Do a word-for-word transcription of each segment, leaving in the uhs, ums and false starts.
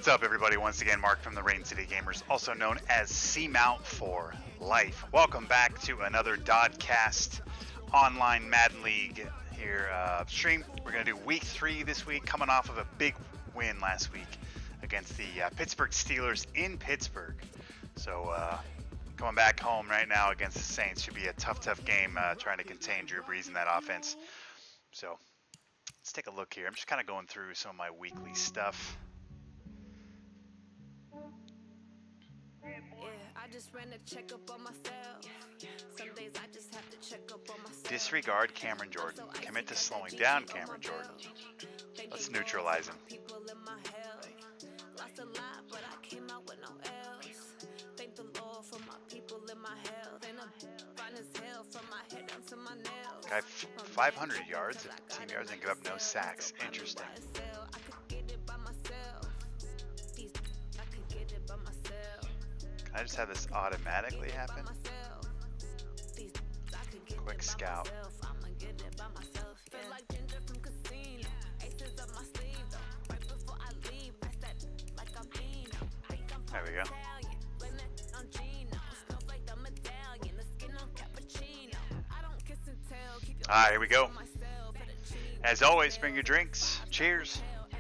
What's up, everybody? Once again, Mark from the Rain City Gamers, also known as C-Mount for Life. Welcome back to another Doddcast online Madden League here uh, stream. We're going to do week three this week, coming off of a big win last week against the uh, Pittsburgh Steelers in Pittsburgh. So uh, coming back home right now against the Saints should be a tough, tough game uh, trying to contain Drew Brees in that offense. So let's take a look here. I'm just kind of going through some of my weekly stuff. I just ran a checkup on myself. Some days I just have to check up on myself. Disregard Cameron Jordan. Commit to slowing down Cameron Jordan. Let's neutralize him. People in my health. Lost a lot, but I came out with no else. Thank the Lord for my people in my health. And I'm fine as hell from my head down to my nails. Guy, five hundred yards, team yards, and give up no sacks. Interesting. I could get it by myself. I could get it by myself. Can I just have this automatically happen? Quick scout. There we go. Alright, here we go. As always, bring your drinks. Cheers.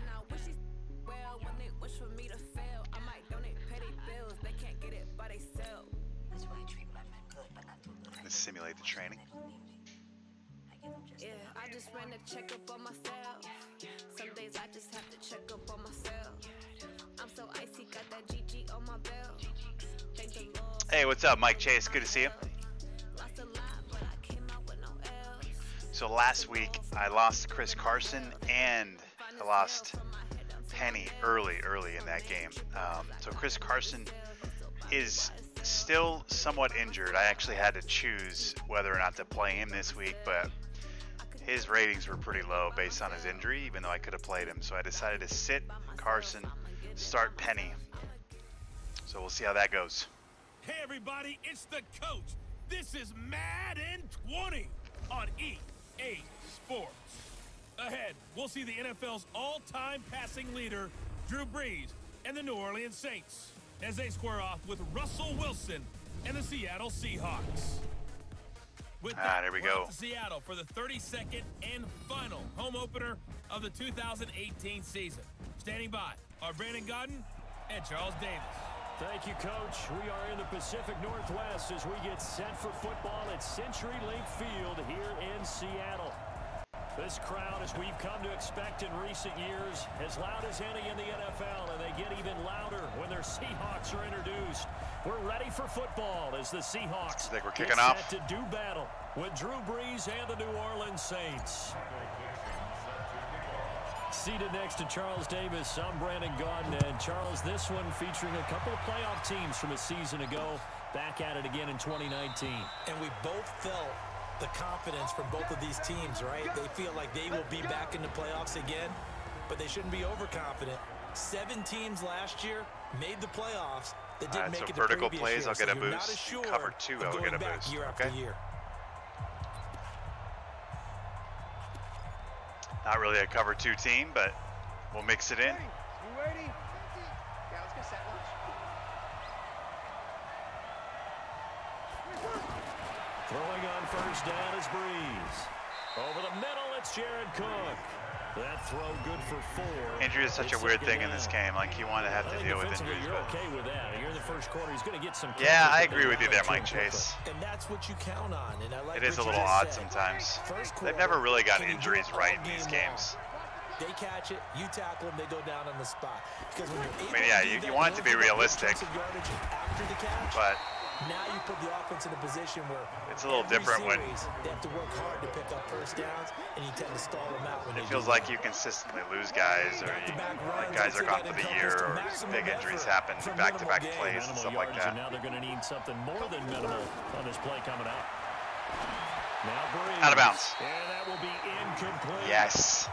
Let's simulate the training. Yeah, I just ran a checkup on myself. Some days I just have to check up on myself. I'm so icy, got that G G on my belt. Thank the Lord. Hey, what's up, Mike Chase? Good to see you. Lost a lot, but I came out with no else. So last week I lost Chris Carson and I lost Penny early, early in that game. Um, so Chris Carson is still somewhat injured. I actually had to choose whether or not to play him this week, but his ratings were pretty low based on his injury, even though I could have played him. So I decided to sit Carson, start Penny. So we'll see how that goes. Hey everybody, it's the coach. This is Madden twenty on E A Sports. Ahead, we'll see the N F L's all-time passing leader, Drew Brees, and the New Orleans Saints, as they square off with Russell Wilson and the Seattle Seahawks. With ah, there we go. To Seattle for the thirty-second and final home opener of the two thousand eighteen season. Standing by are Brandon Godden and Charles Davis. Thank you, Coach. We are in the Pacific Northwest as we get set for football at CenturyLink Field here in Seattle. This crowd, as we've come to expect in recent years, as loud as any in the N F L, and they get even louder when their Seahawks are introduced. We're ready for football as the Seahawks I think we're kicking get off. set to do battle with Drew Brees and the New Orleans Saints. Seated next to Charles Davis, I'm Brandon Godden. And Charles, this one featuring a couple of playoff teams from a season ago, back at it again in twenty nineteen. And we both felt the confidence from both of these teams, right? They feel like they will be back in the playoffs again, but they shouldn't be overconfident. Seven teams last year made the playoffs that didn't All right, make so it the vertical previous plays, year, I'll get so a you're not boost. as sure Cover two, of I'll going get a back boost. year Okay. after year. Not really a cover two team, but we'll mix it in. You ready? Yeah, let's get set. Throwing on first down is Brees. Over the middle, it's Jared Cook. That throw good for four. Injury is such a weird thing in this game. Like, you want to have to deal with injuries. You're But okay with that. You're in the first quarter. He's going to get some. yeah, I agree with you there, Mike Chase. And that's what you count on. And I like It is a what you little just odd said. sometimes. First They've quarter, never really got can you do injuries it all right in these game long? games. They catch it, you tackle them, they go down on the spot. Because when you're able I mean, yeah, to do you, that, you want it to be don't give up realistic, chunks of yardage after the catch, but now you put the offense in a position where it's a little every different when series, they have to work hard to pick up first downs, and you tend to stall them out when it they feels do like that. you consistently lose guys, or you, Back-to-back like runs, guys I'd are say gone that for the encompassed year, or maximum big injuries effort happen, from back-to-back minimal plays gain. and Minimal stuff like yards, that. and now they're going to need something more than minimal on this play coming up. Now Brees. Out of bounds. And that will be incomplete. Yes.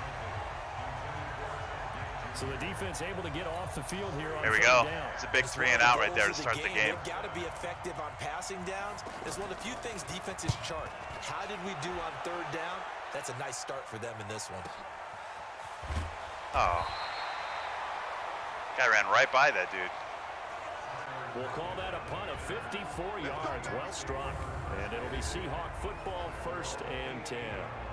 So the defense able to get off the field here on There we third go. down. It's a big It's three one and of out the right there to goals of start the game. They've got to be effective on passing downs. It's one of the few things defenses chart. How did we do on third down? That's a nice start for them in this one. Oh. Guy ran right by that dude. We'll call that a punt of fifty-four yards. Well struck. And it'll be Seahawk football, first and ten.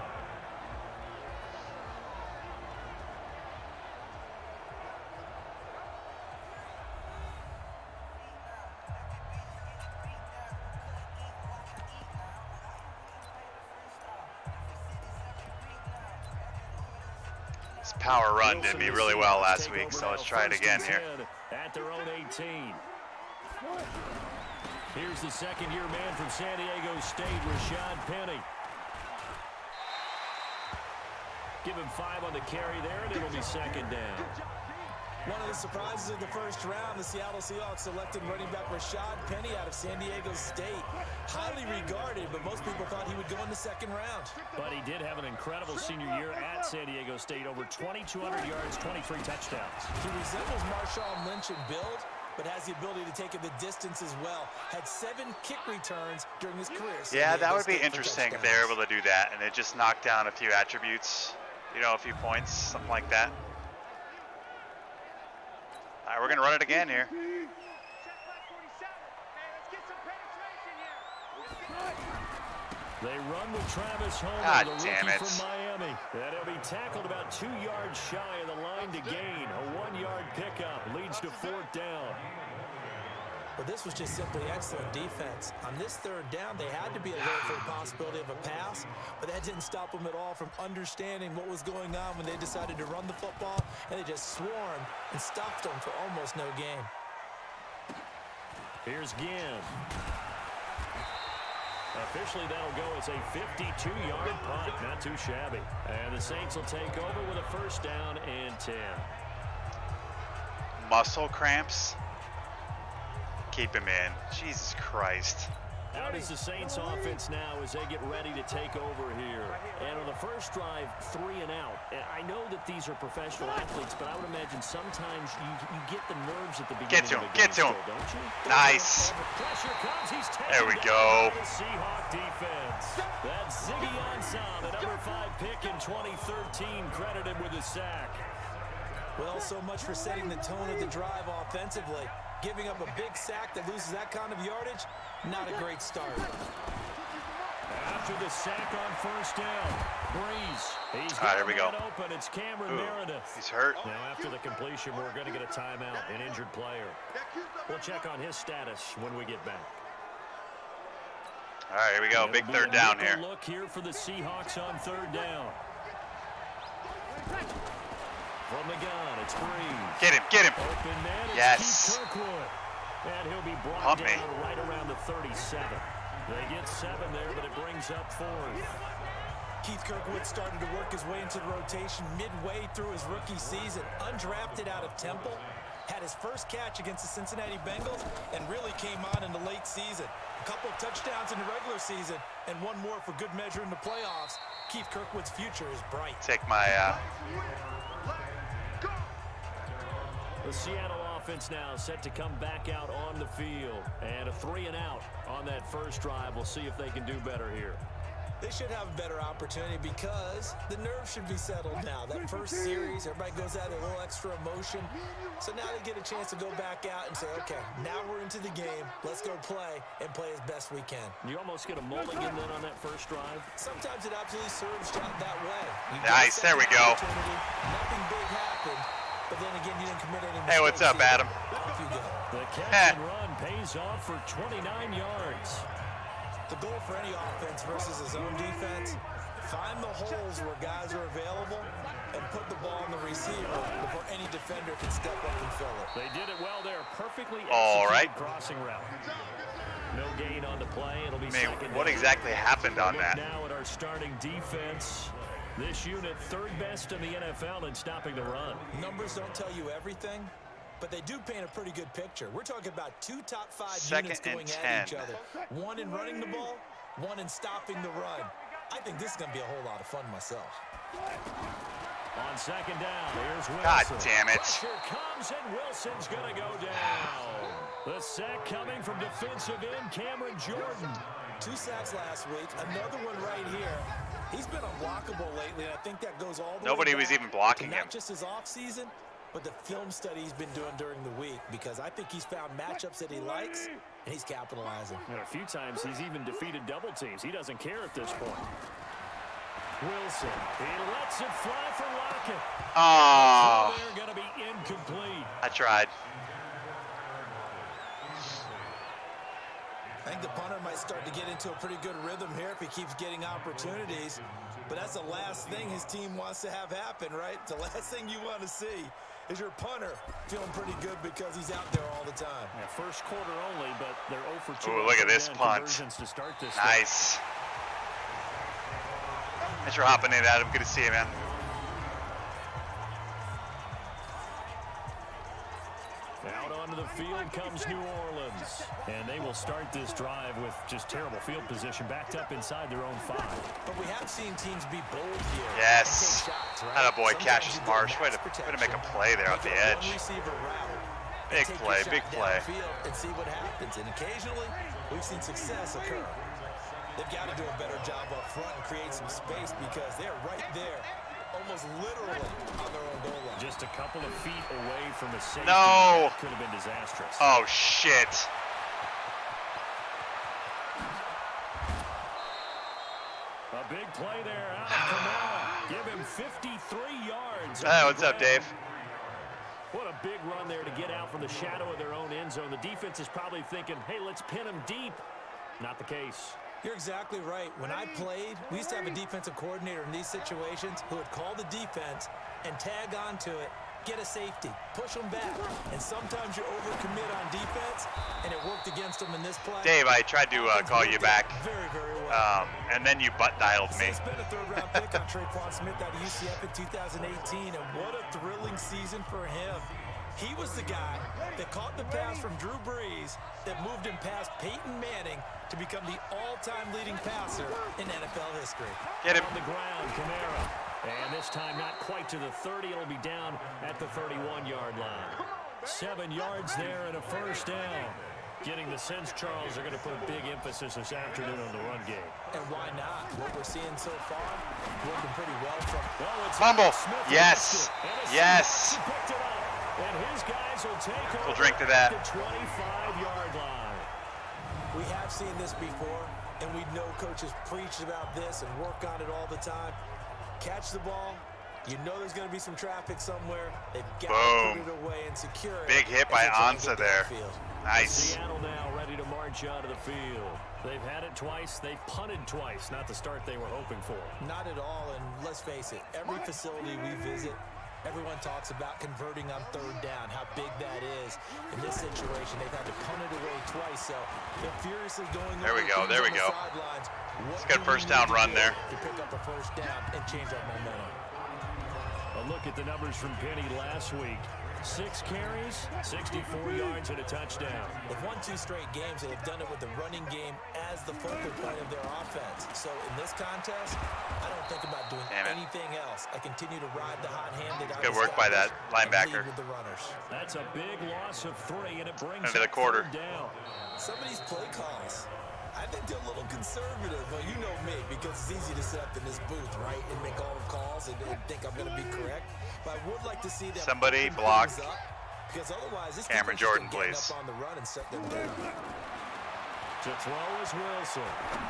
This power run did me really well last week, so let's try it again here. At their own eighteen. Here's the second-year man from San Diego State, Rashad Penny. Give him five on the carry there, and it'll be second down. One of the surprises of the first round, the Seattle Seahawks selected running back Rashad Penny out of San Diego State. Highly regarded, but most people thought he would go in the second round. But he did have an incredible senior year at San Diego State. Over twenty-two hundred yards, twenty-three touchdowns. He resembles Marshawn Lynch in build, but has the ability to take it the distance as well. Had seven kick returns during his career. Yeah, that would be interesting if they were able to do that, and it just knocked down a few attributes, you know, a few points, something like that. All right, we're going to run it again here. They run with Travis Homer, God the damn rookie it. from Miami. And he'll be tackled about two yards shy of the line to gain. A one-yard pickup leads to fourth down. But this was just simply excellent defense. On this third down, they had to be alert for the possibility of a pass, but that didn't stop them at all from understanding what was going on when they decided to run the football, and they just swarmed and stopped them for almost no gain. Here's Ginn. Officially, that'll go as a fifty-two yard punt. Not too shabby. And the Saints will take over with a first down and ten. Muscle cramps. Keep him in. Jesus Christ. Out is the Saints offense now as they get ready to take over here. And on the first drive, three and out. I know that these are professional athletes, but I would imagine sometimes you, you get the nerves at the beginning. Get to him. Of Get to him. still, don't you? Nice. Pressure comes. He's taken There we down go. by the Seahawk defense. That's Ziggy Ansah, the number five pick in twenty thirteen, credited with a sack. Well, so much for setting the tone of the drive offensively. Giving up a big sack that loses that kind of yardage, not a great start. After the sack on first down, Breeze. He's All right, here we go. open. It's Cameron Ooh, Meredith. he's hurt. Now, after the completion, we're going to get a timeout, an injured player. We'll check on his status when we get back. All right, here we go. Big third down here. Look here for the Seahawks on third down. From the gun, it's Breeze. Get him, get him. Open man, it's Yes. Keith Kirkwood. And he'll be brought Pump down me. right around the thirty-seven. They get seven there, but it brings up fourth. Keith Kirkwood started to work his way into the rotation midway through his rookie season. Undrafted out of Temple. Had his first catch against the Cincinnati Bengals and really came on in the late season. A couple of touchdowns in the regular season and one more for good measure in the playoffs. Keith Kirkwood's future is bright. Take my, uh... The Seattle offense now set to come back out on the field. And a three and out on that first drive. We'll see if they can do better here. They should have a better opportunity because the nerves should be settled now. That first series, everybody goes out a little extra emotion. So now they get a chance to go back out and say, okay, now we're into the game. Let's go play and play as best we can. You almost get a mulligan then on that first drive. Sometimes it absolutely serves out that way. You Nice, there we go. Nothing big happened, but then again, you didn't commit any mistakes. Hey, what's up, either. Adam? Off you go. The catch and run pays off for twenty-nine yards. The goal for any offense versus his own defense, find the holes where guys are available and put the ball on the receiver before any defender can step up and fill it. They did it well there. Perfectly All executed right. crossing route. No gain on the play. It'll be I mean, second what down. exactly happened on Look that? now at our starting defense. This unit third best in the N F L in stopping the run. Numbers don't tell you everything, but they do paint a pretty good picture. We're talking about two top five Second units going and at each ten. other. One in running the ball, one in stopping the run. I think this is going to be a whole lot of fun myself. On second down, here's Wilson. God damn it. Pressure comes, and Wilson's going to go down. The sack coming from defensive end Cameron Jordan. Two sacks last week, another one right here. He's been unblockable lately, and I think that goes all the Nobody way was back even blocking to him. not just his offseason, but the film study he's been doing during the week, because I think he's found matchups that he likes, and he's capitalizing. And a few times he's even defeated double teams. He doesn't care at this point. Wilson, he lets it fly for Lockett. Oh, They're going to be incomplete. I tried. I think the punter might start to get into a pretty good rhythm here if he keeps getting opportunities. But that's the last thing his team wants to have happen, right? The last thing you want to see is your punter feeling pretty good because he's out there all the time. Yeah, first quarter only, but they're zero for two. Ooh, look at this punt. To start this nice. Thanks for hopping in, Adam. Good to see you, man. Out onto the field comes New Orleans. And they will start this drive with just terrible field position, backed up inside their own five. But we have seen teams be bold here. Yes. Shots, right? Atta boy, Sometimes Cassius you get Marsh. Way max to, way to protection. make a play there off the edge. One receiver route. Big Take play, your shot big play. downfield and see what happens. And occasionally, we've seen success occur. They've got to do a better job up front and create some space because they're right there, almost literally on their own goal line. Just a couple of feet away from a safety. No. That could have been disastrous. Oh, shit. A big play there out of Kamara. Give him fifty-three yards. Hey, what's up, Dave? What a big run there to get out from the shadow of their own end zone. The defense is probably thinking, hey, let's pin him deep. Not the case. You're exactly right. When I played, we used to have a defensive coordinator in these situations who would call the defense and tag onto it, get a safety, push them back. And sometimes you overcommit on defense, and it worked against them in this play. Dave, I tried to uh, call you back, very, very well. um, and then you butt dialed me. He spent a third-round pick on Traquan Smith out of U C F in two thousand eighteen, and what a thrilling season for him. He was the guy that caught the pass from Drew Brees that moved him past Peyton Manning to become the all-time leading passer in N F L history. Get him. On the ground, Kamara. And this time not quite to the thirty. It'll be down at the thirty-one yard line. Seven yards there and a first down. Getting the sense, Charles, are going to put a big emphasis this afternoon on the run game. And why not? What we're seeing so far, working pretty well from... Oh, it's Fumble. Smith Yes. Yes. He picked it up. And his guys will take over We'll drink to that. at the twenty-five yard line. We have seen this before, and we know coaches preach about this and work on it all the time. Catch the ball. You know there's going to be some traffic somewhere. They've got Boom. to put it away and secure it. Big hit by Ansa there. Nice. Seattle now ready to march onto the field. They've had it twice. They've punted twice. Not the start they were hoping for. Not at all, and let's face it, every facility we visit, everyone talks about converting on third down, how big that is. In this situation, they've had to punt it away twice, so they're furiously going There we go, there we go. It's a good first down run there. To pick up a first down and change our momentum. A look at the numbers from Penny last week. Six carries, sixty-four yards, and a touchdown. They've won two straight games. They've done it with the running game as the focal point of their offense. So in this contest, I don't think about doing anything else. I continue to ride the hot-handed. Good work by that linebacker. With the runners. That's a big loss of three, and it brings into the quarter. Down. Some of these play calls, I think they're a little conservative. Well, you know me, because it's easy to sit up in this booth, right, and make all the calls and, and think I'm going to be correct. But I would like to see them somebody block up, because otherwise this Cameron Jordan, please. Up on the run and set them down. To throw is Wilson.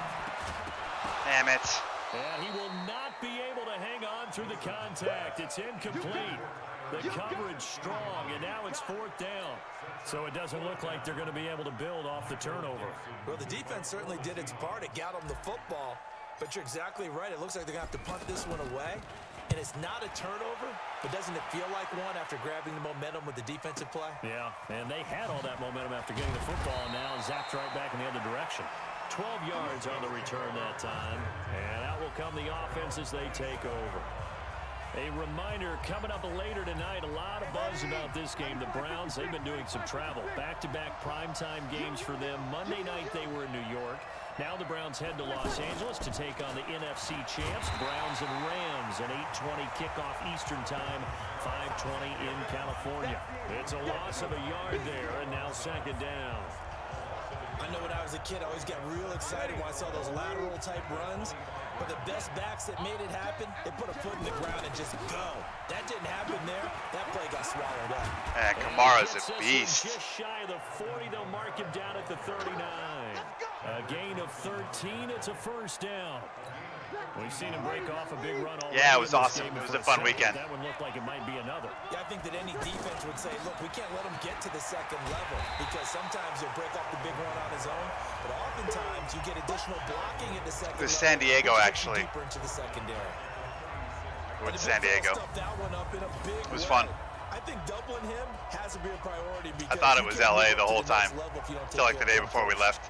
Damn it. And he will not be able to hang on through the contact. It's incomplete. The coverage strong, and now it's fourth down. So it doesn't look like they're going to be able to build off the turnover. Well, the defense certainly did its part. It got them the football. But you're exactly right. It looks like they're going to have to punt this one away. And it's not a turnover, but doesn't it feel like one after grabbing the momentum with the defensive play? Yeah, and they had all that momentum after getting the football, and now zapped right back in the other direction. twelve yards on the return that time, and out will come the offense as they take over. A reminder, coming up later tonight, a lot of buzz about this game. The Browns, they've been doing some travel. Back-to-back primetime games for them. Monday night, they were in New York. Now the Browns head to Los Angeles to take on the N F C champs, Browns and Rams, an eight twenty kickoff Eastern time, five twenty in California. It's a loss of a yard there, and now second down. I I know when I was a kid, I always got real excited when I saw those lateral type runs. But the best backs that made it happen, they put a foot in the ground and just go. That didn't happen there. That play got swallowed up. And Kamara's a beast. Just shy of the forty, they'll mark him down at the thirty-nine. A gain of thirteen, it's a first down. We've seen him break off a big run already. Yeah, it was awesome. It was a fun weekend. That one looked like it might be another. Yeah, I think that any defense would say, look, we can't let him get to the second level because sometimes he'll break off the big run on his own, but oftentimes you get additional blocking at the second It was level. San Diego, actually. Deeper into the secondary. With San Diego. That one up in a big It was way. fun. I think doubling him has to be a priority. I thought it was L A the whole time. Till like the day before we left.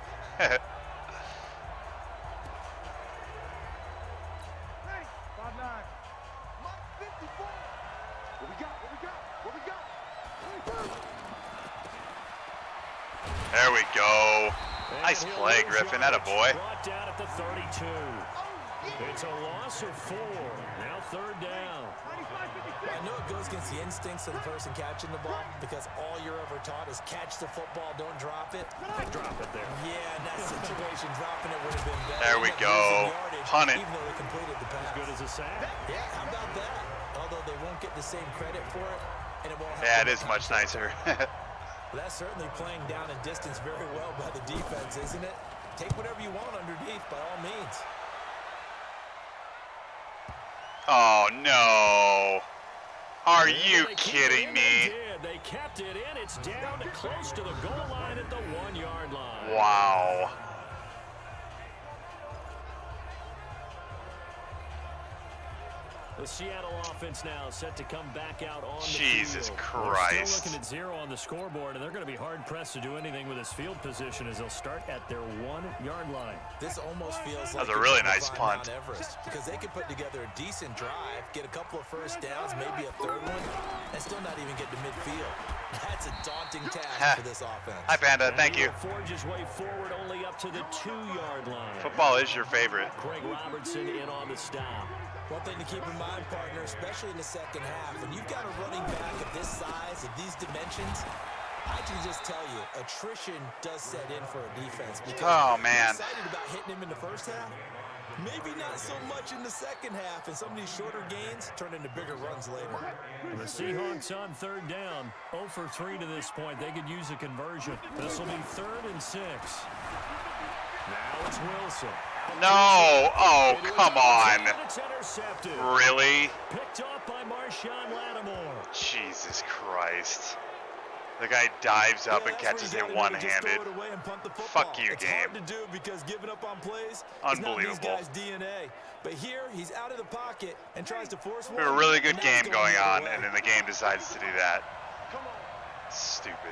There we go. Nice play, Griffin. Atta boy. Brought down at the thirty-two. It's a loss of four. Now third down. I know it goes against the instincts of the person catching the ball because all you're ever taught is catch the football, don't drop it. Drop it there. Yeah, in that situation, dropping it would have been better. There we go. Punt it. Even though they completed the pass. As good as a sack. Yeah, how about that? Although they won't get the same credit for it, and it won't have Yeah, it is much nicer. Well, that's certainly playing down and distance very well by the defense, isn't it? Take whatever you want underneath, by all means. Oh, no. Are you They kidding me? They did. They kept it in. It's down to close to the goal line at the one-yard line. Wow. The Seattle offense now set to come back out on the Jesus field. Christ. They're still looking at zero on the scoreboard, and they're going to be hard-pressed to do anything with this field position as they'll start at their one-yard line. This almost feels That like was a really nice Mount punt. Everest, because they could put together a decent drive, get a couple of first downs, maybe a third one, and still not even get to midfield. That's a daunting task for this offense. Hi, Panda. Thank you. Forge his way forward only up to the two-yard line. Football is your favorite. Craig Robertson in on the stop. One thing to keep in mind, partner, especially in the second half, when you've got a running back of this size, of these dimensions, I can just tell you, attrition does set in for a defense. Because Oh, man. you're excited about hitting him in the first half, maybe not so much in the second half, and some of these shorter gains turn into bigger runs later. The Seahawks on third down, zero for three to this point. They could use a conversion. This will be third and six. Now it's Wilson. No. Oh, come on. It's intercepted. Really? Picked off by Marshawn Lattimore. Jesus Christ. The guy dives up and catches it one-handed. Fuck you, it's game. hard to do because giving up on plays Unbelievable. is not these guys' D N A. But here, he's out of the pocket and tries to force one. We have a really good and now it's game going the on, other way. and then the game decides to do that. Stupid.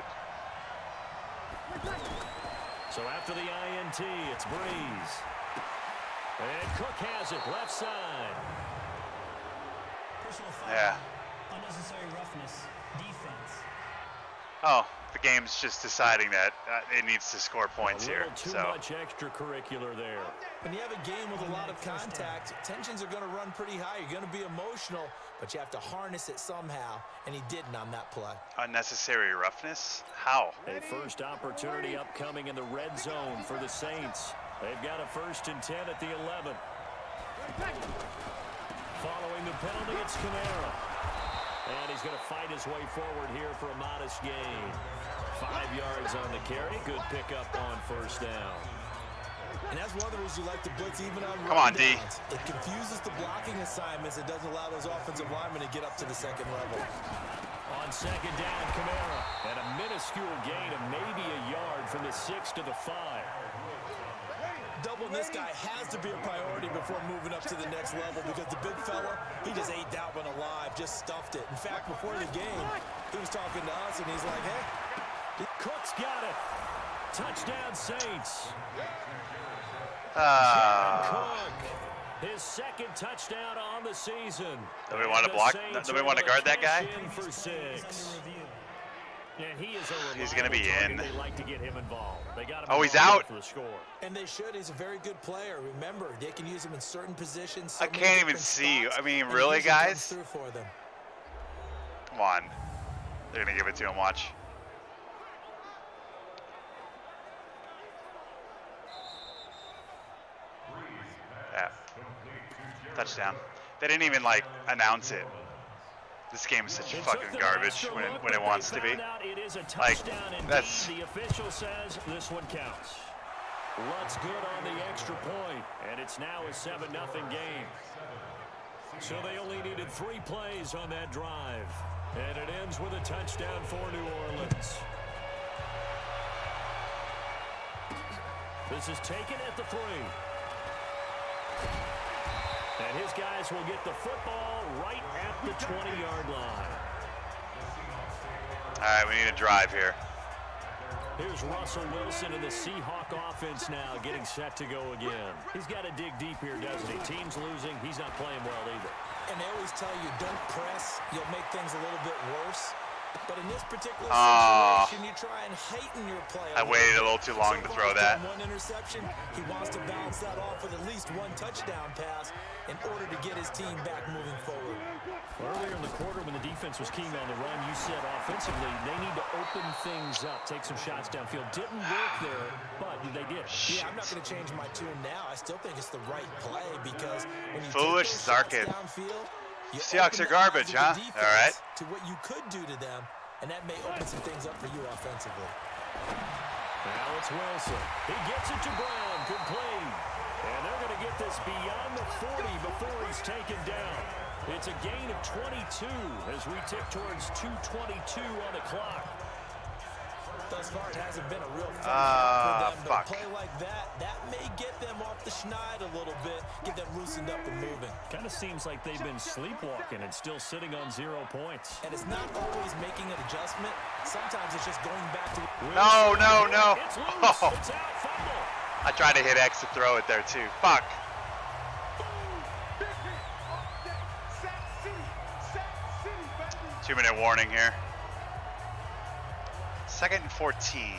So after the I N T, it's Breeze. And Cook has it, left side. Personal foul, Yeah. unnecessary roughness, defense. Oh, the game's just deciding that uh, it needs to score points a here. little too So much extracurricular there. When you have a game with a lot of contact, tensions are going to run pretty high. You're going to be emotional, but you have to harness it somehow, and he didn't on that play. unnecessary roughness? How? A first opportunity upcoming in the red zone for the Saints. They've got a first and ten at the eleven. Following the penalty, it's Kamara. And he's going to fight his way forward here for a modest gain. Five yards on the carry. Good pickup on first down. And that's one of the reasons you like to blitz even on Come on, D. downs. It confuses the blocking assignments. It doesn't allow those offensive linemen to get up to the second level. On second down, Kamara. And a minuscule gain of maybe a yard from the six to the five. Doubling this guy has to be a priority before moving up to the next level because the big fella, he just ate that one alive, just stuffed it. In fact, before the game, he was talking to us, and he's like, hey. Cook's got it. Touchdown, Saints. Uh, Cook, his second touchdown on the season. Nobody want to And the block? Saints Nobody are want to able guard that guy? cash in for six. And he is a He's gonna be reliable in. target. They like to get him involved. They got him Oh, he's involved out. for the score. And they should. He's a very good player. Remember, they can use him in certain positions. I so many can't even different see. spots, I mean, and he really, usually comes guys? through for them. Come on. They're going to give it to him. Watch. Touchdown. They didn't even like announce it. This game is such fucking garbage when it, when it wants to be. Like, that's... The official says this one counts. Lutz good on the extra point, and it's now a seven nothing game. So they only needed three plays on that drive, and it ends with a touchdown for New Orleans. This is taken at the three. And his guys will get the football right at the twenty-yard line. All right, we need a drive here. Here's Russell Wilson and the Seahawk offense now getting set to go again. He's got to dig deep here, doesn't he? Team's losing. He's not playing well either. And they always tell you, don't press. You'll make things a little bit worse. But in this particular uh, situation, you try and heighten your play. I waited a little too long to throw that. One interception. He wants to balance that off with at least one touchdown pass in order to get his team back moving forward. Earlier in the quarter when the defense was keying on the run, you said offensively they need to open things up, take some shots downfield. Didn't work there, but they did. Yeah, I'm not going to change my tune now. I still think it's the right play because when you Foolish take those shots Zarkin. downfield, you Seahawks are garbage, huh? All right. To what you could do to them, and that may open some things up for you offensively. Now it's Wilson. He gets it to Brown. Complete. And they're going to get this beyond the forty before he's taken down. It's a gain of twenty-two as we tick towards two twenty-two on the clock. Thus far, it hasn't been a real fun uh, for them, but fuck. a play like that, that may get them off the schneid a little bit, get them loosened up and moving. Kind of seems like they've been sleepwalking and still sitting on zero points. And it's not always making an adjustment. Sometimes it's just going back to... No, no, no. It's loose. Oh. It's out. Fumble. I tried to hit X to throw it there too. Fuck. Two minute warning here. Second and fourteen.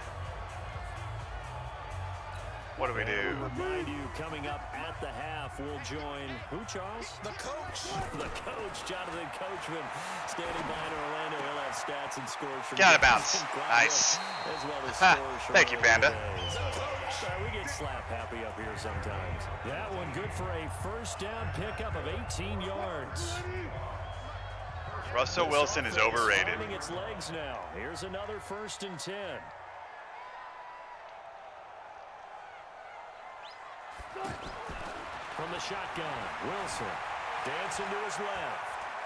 What do we do? Remind you, coming up at the half, we'll join who, Charles? The coach. The coach, Jonathan Coachman, standing by in Orlando. He'll have stats and scores from Get out of bounds. Nice. As well as scores from Thank you, Panda. Sorry, we get slap happy up here sometimes. That one good for a first down pickup of eighteen yards. Russell Wilson is overrated. Finding its legs now. Here's another first and ten. From the shotgun, Wilson dancing to his left.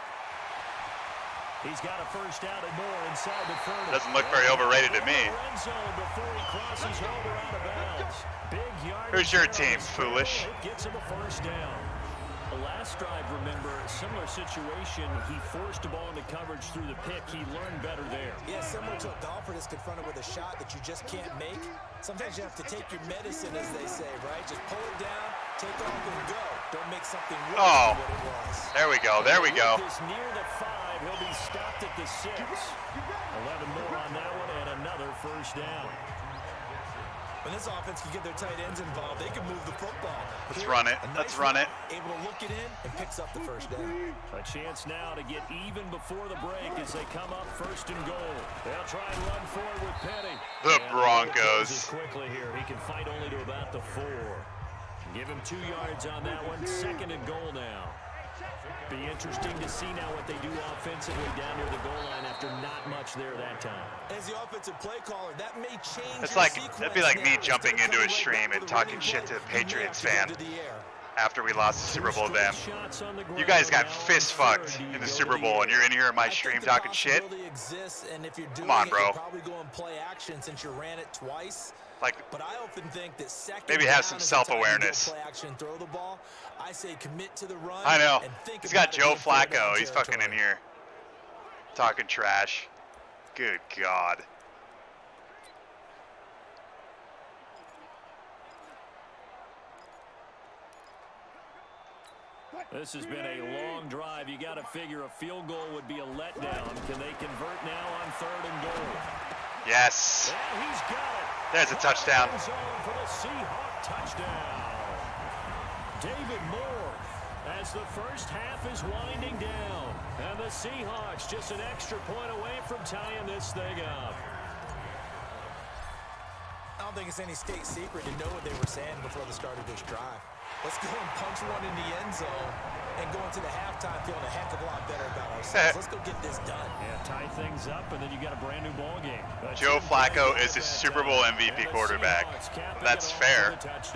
He's got a first down and more inside the thirty. Doesn't look very overrated to me. Red zone before he crosses over out of bounds. Big yard. Who's your team, foolish? It gets him a first down. The last drive, remember, similar situation. He forced a ball into coverage through the pick. He learned better there. Yeah, similar to a golfer that's confronted with a shot that you just can't make. Sometimes you have to take your medicine, as they say, right? Just pull it down, take off, and go. Don't make something worse oh. than what it was. There we go. There we go. This near the five. He'll be stopped at the six. eleven more on that one, and another first down. When this offense can get their tight ends involved, they can move the football. Let's Here, run it. nice Let's run it. Able to look it in and picks up the first down. A chance now to get even before the break as they come up first and goal. They'll try and run forward with Petty. The and Broncos. Quickly here. He can fight only to about the four. Give him two yards on that one. Second and goal now. Be interesting to see now what they do offensively down near the goal line after not much there that time. As the offensive play caller, that may change. It's like that'd be like me jumping into a stream and talking shit to a Patriots fan after we lost the Super Bowl to them. You guys got fist fucked in the Super Bowl, and you're in here in my stream talking shit. Come on, bro. Probably go and play action since you ran it twice. Like, but I often think that second maybe have some self-awareness. Play action, throw the ball. I say commit to the run. I know. And think He's got Joe Flacco. Flacco. He's fucking in here talking trash. Good God. This has been a long drive. You got to figure a field goal would be a letdown. Can they convert now on third and goal? Yes. And he's got it. There's a touchdown. For the Seahawk touchdown. David Moore as the first half is winding down. And the Seahawks just an extra point away from tying this thing up. I don't think it's any state secret to know what they were saying before the start of this drive. Let's go and punch one in the end zone and go into the halftime feeling a heck of a lot better about ourselves. Let's go get this done. Yeah, tie things up, and then you got a brand new ball game. That's Joe Flacco is a Super Bowl M V P quarterback. That's fair.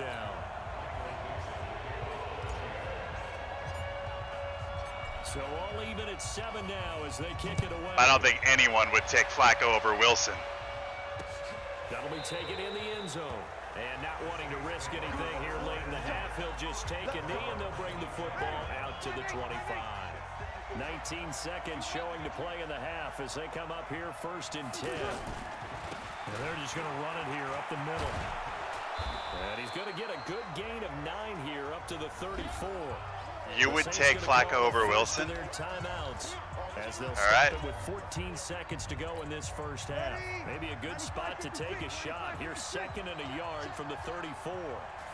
So all even at seven now as they kick it away. I don't think anyone would take Flacco over Wilson. That'll be taken in the end zone. And not wanting to risk anything here late in the half, he'll just take a knee and they'll bring the football out to the twenty-five. nineteen seconds showing to play in the half as they come up here first and ten. And they're just going to run it here up the middle. And he's going to get a good gain of nine here up to the thirty-four. You would take Flacco over Wilson? Their timeouts as they'll All right. stop it with fourteen seconds to go in this first half. Maybe a good spot to take a shot. Here's second and a yard from the thirty-four.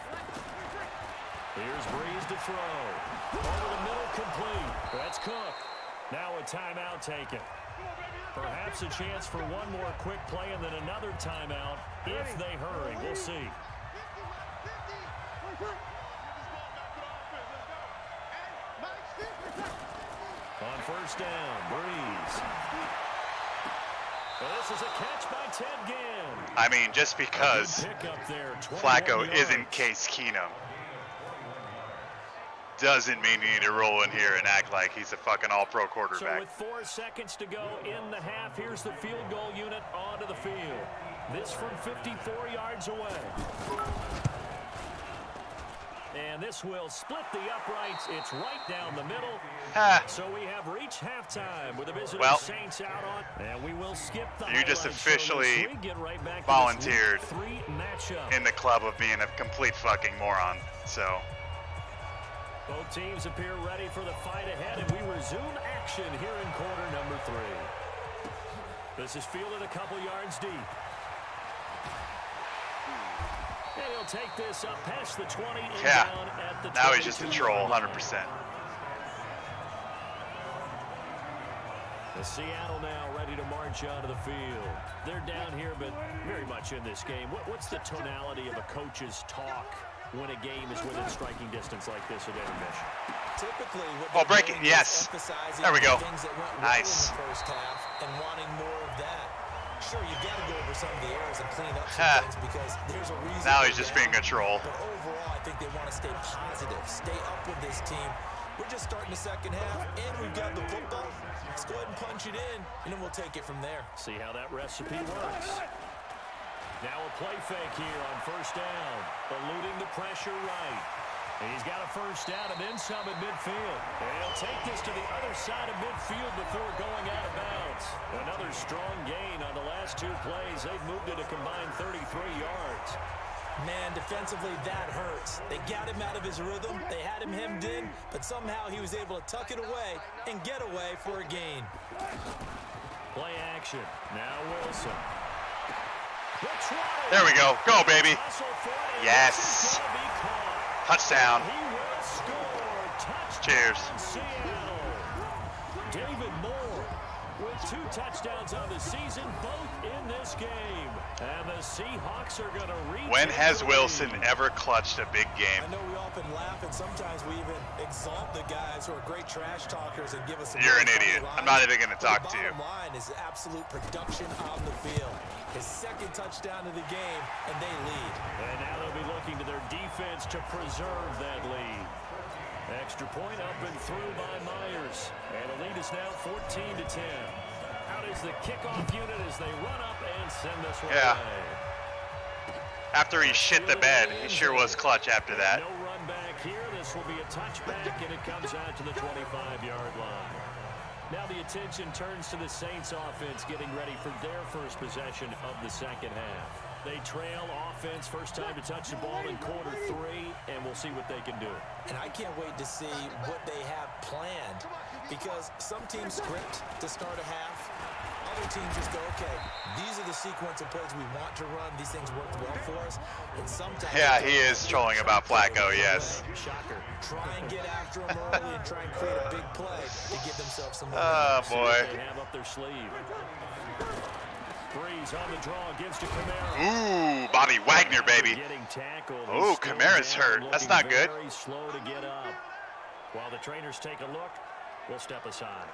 Here's Breeze to throw. Over the middle, complete. That's Cook. Now a timeout taken. Perhaps a chance for one more quick play and then another timeout if they hurry. We'll see. On first down, Breeze. Well, this is a catch by Ted Ginn. I mean, just because there, Flacco yards. isn't Case Keenum doesn't mean you need to roll in here and act like he's a fucking all-pro So quarterback. with four seconds to go in the half, here's the field goal unit onto the field. This from fifty-four yards away. And this will split the uprights. It's right down the middle. Ah. So we have reached halftime with the visiting Well, Saints out on. And we will skip the you just highlights. officially So we get right back to volunteered this week three matchup. in the club of being a complete fucking moron. So, Both teams appear ready for the fight ahead, and we resume action here in quarter number three. This is fielded a couple yards deep. And he'll take this up past the twenty and yeah, down at the now he's just a twenty-two. troll, one hundred percent. The Seattle now ready to march onto the field. They're down here, but very much in this game. What, what's the tonality of a coach's talk when a game is within striking distance like this at intermission? Typically, what Oh, break they're it, doing yes. is emphasizing There we go. things that went well Nice. in the first half and wanting more of that. Sure, you've got to go over some of the errors and clean up some Ha. things because there's a reason. Now for he's just that. being a troll. But overall, I think they want to stay positive, stay up with this team. We're just starting the second half, and we've got the football. Let's go ahead and punch it in, and then we'll take it from there. See how that recipe works. Now a play fake here on first down, eluding the pressure right. He's got a first down and then some at midfield. And he'll take this to the other side of midfield before going out of bounds. Another strong gain on the last two plays. They've moved it a combined thirty-three yards. Man, defensively, that hurts. They got him out of his rhythm. They had him hemmed in, but somehow he was able to tuck it away and get away for a gain. Play action. Now Wilson. There we go. Go, baby. Yes. Touchdown. He will score. Touchdown. Cheers. Seattle. David Moore with two touchdowns on the season, both in this game. And the Seahawks are going to reach. When has Wilson ever clutched a big game? I know we often laugh, and sometimes we even exalt the guys who are great trash talkers and give us some. You're really an funny idiot. lines. I'm not even going to But talk the to you. bottom line is absolute production on the field. His second touchdown of the game, and they lead. And now they'll be looking to their defense to preserve that lead. Extra point up and through by Myers. And the lead is now fourteen to ten. Out is the kickoff unit as they run up and send this one Yeah. away. After he shit the bed, he sure was clutch after that. No run back here. This will be a touchback, and it comes out to the twenty-five yard line. Now the attention turns to the Saints offense getting ready for their first possession of the second half. They trail offense, first time to touch the ball in quarter three, and we'll see what they can do. And I can't wait to see what they have planned, because some teams script to start a half. Other teams just go, okay, these are the sequence of plays we want to run. These things worked well for us. And sometimes Yeah, he is trolling about Flacco, yes. Shocker. Try and get after him early and try and create a big play to give themselves some Oh, momentum. boy. They have up their sleeve. Breeze on the draw, gives to Kamara. Ooh, Bobby Wagner, baby. Ooh, Kamara's hurt. That's not good. Very slow to get up. While the trainers take a look, we'll step aside.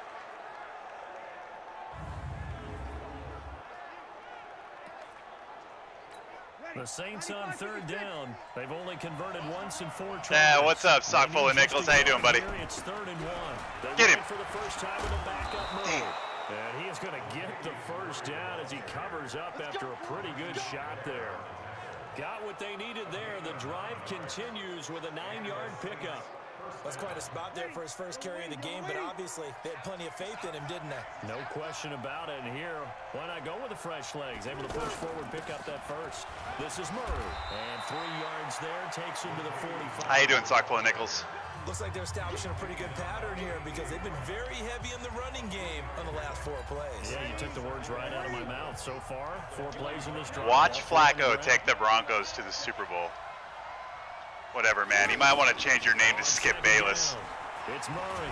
The Saints on third down. They've only converted once in four tries. Yeah, what's up, sock full of nickels? How you doing, buddy? It's third and one. They Get him. For the first time with a backup move. And he is going to get the first down as he covers up after a pretty good shot there. Got what they needed there. The drive continues with a nine-yard pickup. That's quite a spot there for his first carry of the game, but obviously they had plenty of faith in him, didn't they? No question about it. And here, why not go with the fresh legs? Able to push forward, pick up that first. This is Murray. And three yards there, takes him to the forty-five. How you doing, sock full of nickels? Looks like they're establishing a pretty good pattern here because they've been very heavy in the running game on the last four plays. Yeah, you took the words right out of my mouth. So far, four plays in this drive. Watch Flacco take the Broncos to the Super Bowl. Whatever, man. You might want to change your name to Skip Bayless. It's Murray.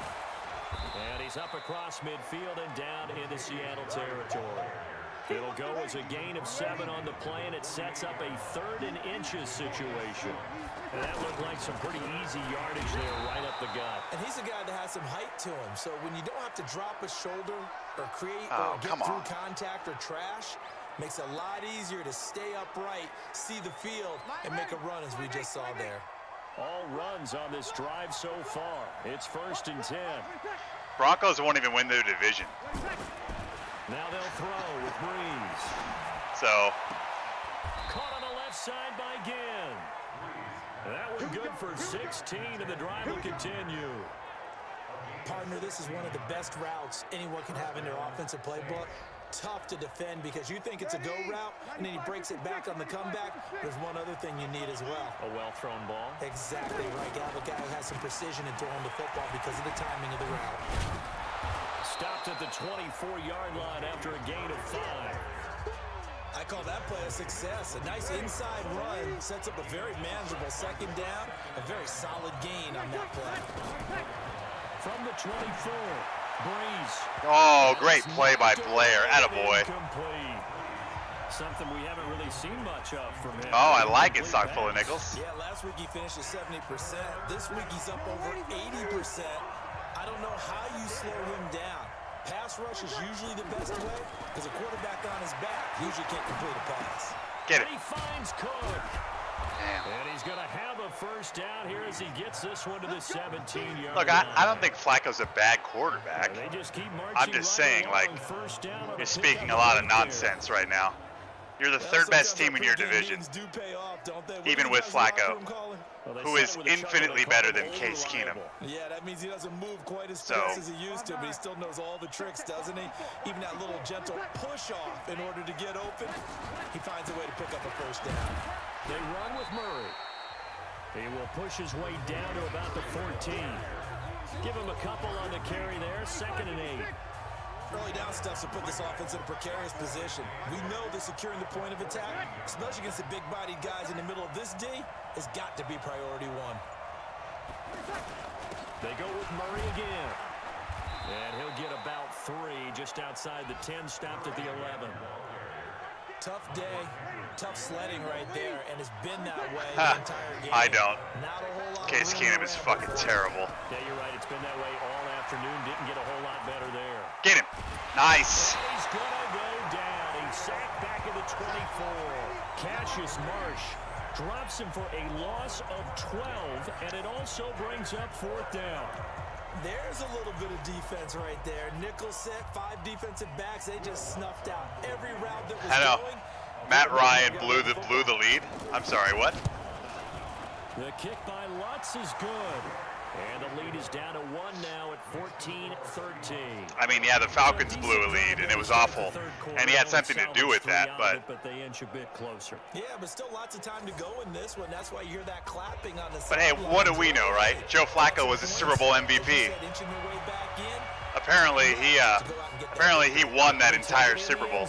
And he's up across midfield and down into Seattle territory. It'll go as a gain of seven on the play, and it sets up a third and inches situation. And that looked like some pretty easy yardage there right up the gut. And he's a guy that has some height to him, so when you don't have to drop a shoulder or create Oh, or get come through on. contact or trash, makes it a lot easier to stay upright, see the field, and make a run as we just saw there. All runs on this drive so far. It's first and ten. Broncos won't even win their division. Now they'll throw with Breeze. So, Caught on the left side by Ginn. That one good for sixteen, and the drive will continue. Partner, this is one of the best routes anyone can have in their offensive playbook. Tough to defend because you think it's a go route, and then he breaks it back on the comeback. There's one other thing you need as well. A well-thrown ball. Exactly right. You have a guy who has some precision in throwing the football because of the timing of the route. Stopped at the twenty-four-yard line after a gain of five. I call that play a success. A nice inside run sets up a very manageable second down. A very solid gain on that play. From the twenty-four, Breeze. oh, great play by Blair. Attaboy. Incomplete. Something we haven't really seen much of from him. Oh, I like it, sock full of nickels. Yeah, last week he finished at seventy percent. This week he's up over eighty percent. I don't know how you slow him down. Pass rush is usually the best way because a quarterback on his back usually can't complete a pass. Get it. And he finds Cook. Damn. And he's going to have a first down here as he gets this one to the seventeen-yard Look, I, I don't think Flacco's a bad quarterback. They just keep marching I'm just right saying, along. like, First down on you're a speaking pickup a lot of right there. nonsense right now. You're the third best team in your division, even with Flacco, Well, they who said is with a chuckle infinitely they better called than him Case Keenum. unreliable. Yeah, that means he doesn't move quite as So- fast as he used to, but he still knows all the tricks, doesn't he? Even that little gentle push-off in order to get open, he finds a way to pick up a first down. They run with Murray. He will push his way down to about the fourteen. Give him a couple on the carry there, second and eight. Early down stuff to put this offense in a precarious position. We know that securing the point of attack, especially against the big-bodied guys in the middle of this D, has got to be priority one. They go with Murray again. And he'll get about three just outside the ten, stopped at the eleven. Tough day, tough sledding right there, and it's been that way Ha, the entire game. I don't. Not a whole lot Case of room Keenum is around fucking for it. terrible. Yeah, you're right. It's been that way all afternoon. Didn't get a whole lot better there. Get him. Nice. He's gonna go down. He's sacked back at the twenty-four. Cassius Marsh drops him for a loss of twelve, and it also brings up fourth down. There's a little bit of defense right there. Nickel set, five defensive backs. They just snuffed out every route that was I know. going. Matt Ryan blew the blew the lead. I'm sorry, what? The kick by Lutz is good. And the lead is down to one now at fourteen thirteen. I mean, yeah, the Falcons blew a lead, and it was awful. And he had something to do with that, but But they inch a bit closer. Yeah, but still lots of time to go in this one. That's why you hear that clapping on the but hey, what do we know, right? Joe Flacco was a Super Bowl M V P. Apparently, he uh, apparently he won that entire Super Bowl.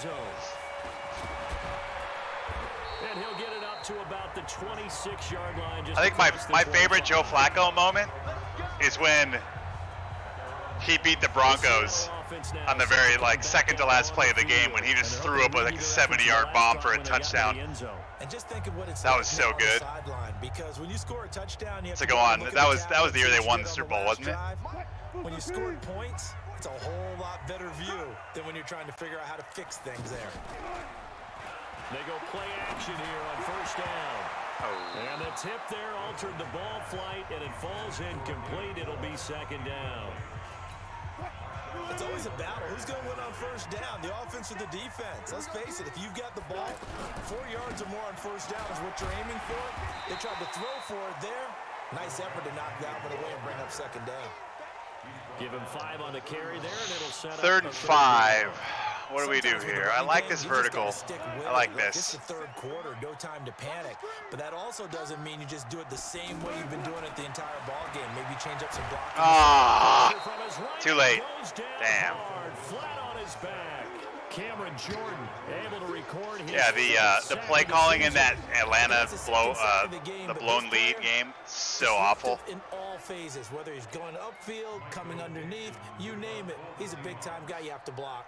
And he'll get it up to about the twenty-six-yard line. Just I think my across the my favorite Joe twenty-five. Flacco moment is when he beat the Broncos on the very like second to last play of the game when he just threw up like a seventy yard bomb for a touchdown. And just think of what it's that was so good. Because when you score a touchdown, you have to go on. That was that was the year they won the Super Bowl, wasn't it? When you scored points, it's a whole lot better view than when you're trying to figure out how to fix things there. They go play action here on first down. Oh. And the tip there altered the ball flight, and it falls incomplete. It'll be second down. It's always a battle. Who's going to win on first down, the offense or the defense? Let's face it, if you've got the ball, four yards or more on first down is what you're aiming for. They tried to throw for it there. Nice effort to knock that one away and bring up second down. Give him five on the carry there, and it'll set third up and five. What do we do here? I like this vertical. I like this. It's the third quarter, no time to panic. But that also doesn't mean you just do it the same way you've been doing it the entire ball game. Maybe change up some blocking. Ah, too late. Damn. Flat on his back. Cameron Jordan able to record his yeah, the uh, the play calling in that Atlanta blow uh, the blown lead game, so awful. In all phases, whether he's going upfield, coming underneath, you name it, he's a big time guy you have to block.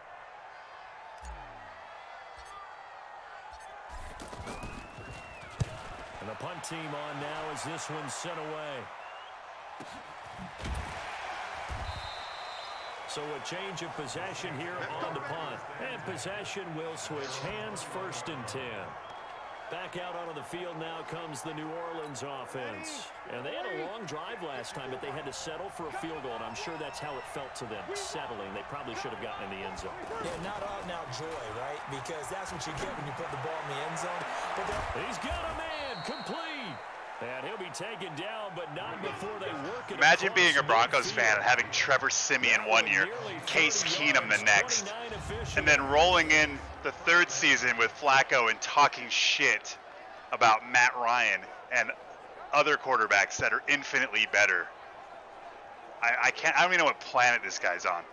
And the punt team on now as this one's sent away. So a change of possession here on the punt. And possession will switch hands, first and ten. Back out onto the field now comes the New Orleans offense. And they had a long drive last time, but they had to settle for a field goal, and I'm sure that's how it felt to them, settling. They probably should have gotten in the end zone. Yeah, not out-and-out joy, right? Because that's what you get when you put the ball in the end zone. But he's got a man, complete. And he'll be taken down, but not before they work it. Imagine being a Broncos fan and having Trevor Siemian one year, Case Keenum the next, and then rolling in the third season with Flacco and talking shit about Matt Ryan and other quarterbacks that are infinitely better. I, I can't. I don't even know what planet this guy's on.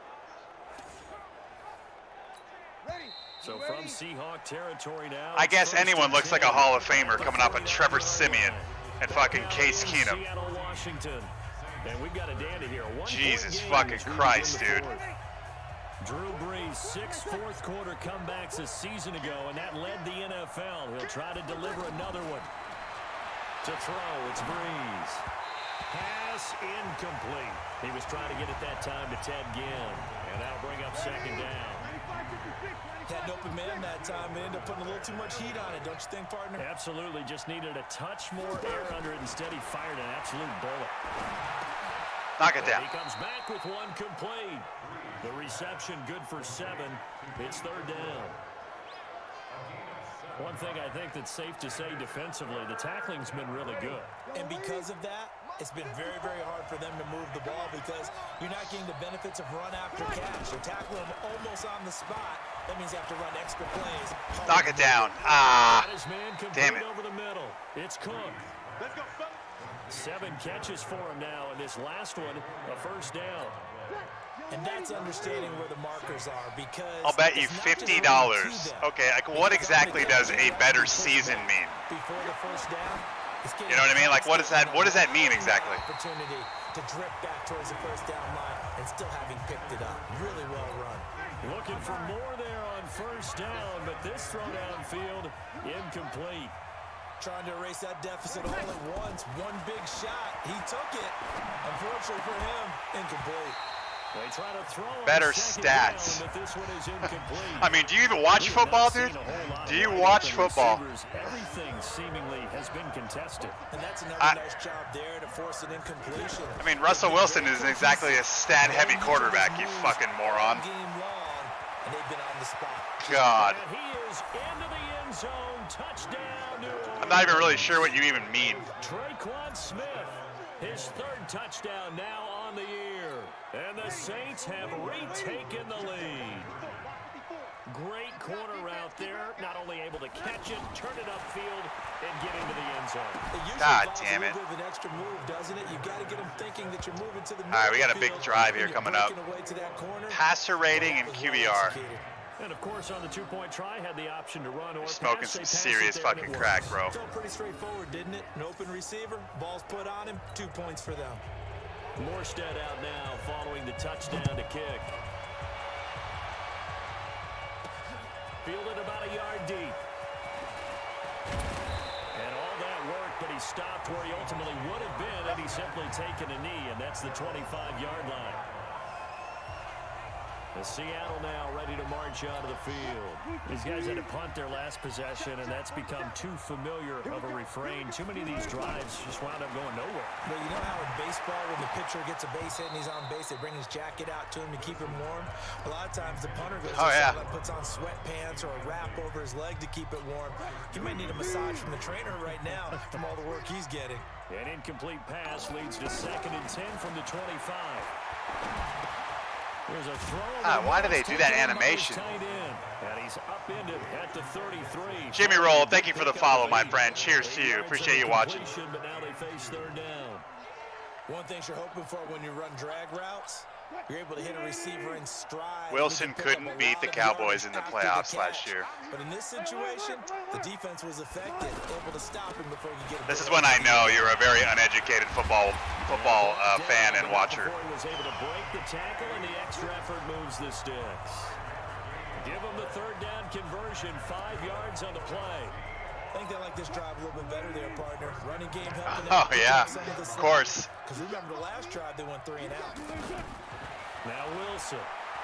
So from Seahawk territory now. I guess anyone looks like a Hall of Famer coming off of Trevor Siemian and fucking Case Keenum. Seattle, Washington. And we've got a dandy here. Jesus fucking Christ, dude. Drew Brees, six fourth quarter comebacks a season ago, and that led the N F L. He'll try to deliver another one. To throw, it's Brees. Pass incomplete. He was trying to get it that time to Ted Ginn, and that'll bring up second down. Had an open man that time and ended up putting a little too much heat on it, don't you think, partner? Absolutely. Just needed a touch more air under it. Instead, he fired an absolute bullet. Knock it down. He comes back with one complete. The reception good for seven. It's third down. One thing I think that's safe to say defensively, the tackling's been really good. And because of that, it's been very, very hard for them to move the ball because you're not getting the benefits of run after catch. You're tackling them almost on the spot. That means you have to run extra plays. Knock it down. Ah, damn it. Over the middle. It's Cook. Let's go. Seven catches for him now, and this last one, a first down. And that's understanding where the markers are because I'll bet you fifty dollars. Okay, like what exactly does a better season mean? Before the first down, you know what I mean? Like what does that what does that mean exactly? Opportunity to drip back towards the first down line and still having picked it up. Really well run. Looking for more there on first down, but this throw downfield incomplete. Trying to erase that deficit all at once. One big shot. He took it. Unfortunately for him, incomplete. They try to throw better stats. Down, but this one is incomplete. I mean, do you even watch football, dude? Do you watch football? Everything seemingly has been contested. And that's another I, nice job there to force an incompletion. I mean, Russell Wilson isn't exactly a stat-heavy quarterback, you fucking moron. And they've been on the spot. God. And he is into the end zone. Touchdown, New Orleans. I'm not even really sure what you even mean. Traquan Smith, his third touchdown now on the year. And the Saints have retaken the lead. Great corner route there. Not only able to catch it, turn it upfield, and get into the end zone. God damn it. An extra move, doesn't it? You've got to get them thinking that you're moving to the All right, we got a big drive here coming up. Passer rating and Q B R. And of course, on the two-point try, had the option to run or smoking some serious fucking crack, bro. Felt pretty straightforward, didn't it? An open receiver, ball's put on him, two points for them. Morstead out now following the touchdown to kick. Fielded about a yard deep. And all that work, but he stopped where he ultimately would have been had he simply taken a knee, and that's the twenty-five yard line. The Seattle now ready to march out of the field. These guys had to punt their last possession, and that's become too familiar of a refrain. Too many of these drives just wound up going nowhere. But you know how in baseball, when the pitcher gets a base hit and he's on base, they bring his jacket out to him to keep him warm? A lot of times the punter goes oh, yeah. and puts on sweatpants or a wrap over his leg to keep it warm. He might need a massage from the trainer right now from all the work he's getting. An incomplete pass leads to second and ten from the twenty-five. There's a throw. Ah, why do they do that animation? And he's upended at the thirty-three. Jimmy Roll, thank you for the follow, my friend. Cheers to you. Appreciate you watching. But now they face third down. One thing you're hoping for when you run drag routes, you're able to hit a receiver in stride. Wilson couldn't beat the Cowboys in the playoffs last year. But in this situation, the defense was effective, able to stop him before you get him. This is when I know you're a very uneducated football football uh, fan and watcher. He was able to break the tackle, and the extra effort moves the sticks. Give him the third down conversion, five yards on the play. I think they like this drive a little bit better there, partner. Running game helping them. Oh, yeah, some of, of course. Because remember the last drive, they went three and out. Now Wilson.